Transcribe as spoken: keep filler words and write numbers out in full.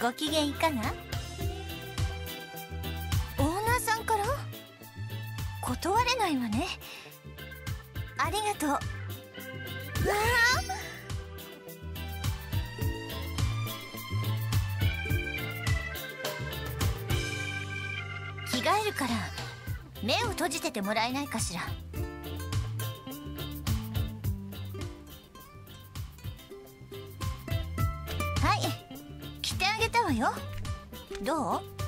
ご機嫌いかが？オーナーさんから？断れないわね。ありがとう。わあ、着替えるから目を閉じててもらえないかしら。はい、着てあげたわよ。どう？